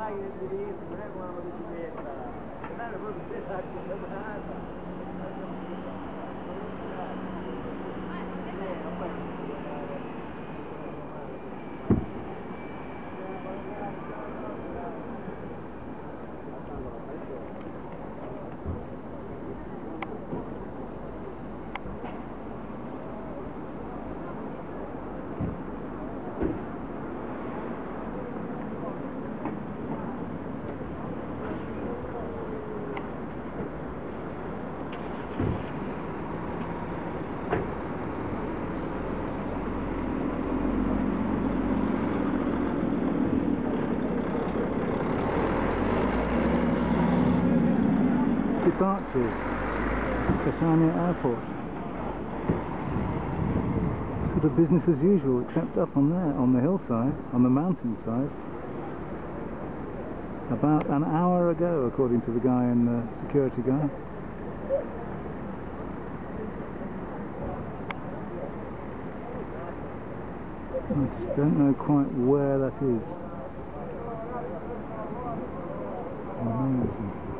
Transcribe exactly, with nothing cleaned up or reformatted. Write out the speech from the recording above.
macchina di diritto, non è come una motocicletta, non è proprio esatto, Departures, Catania Airport. Sort of business as usual, except up on there, on the hillside, on the mountainside. About an hour ago, according to the guy in the security guy. I just don't know quite where that is. Amazing.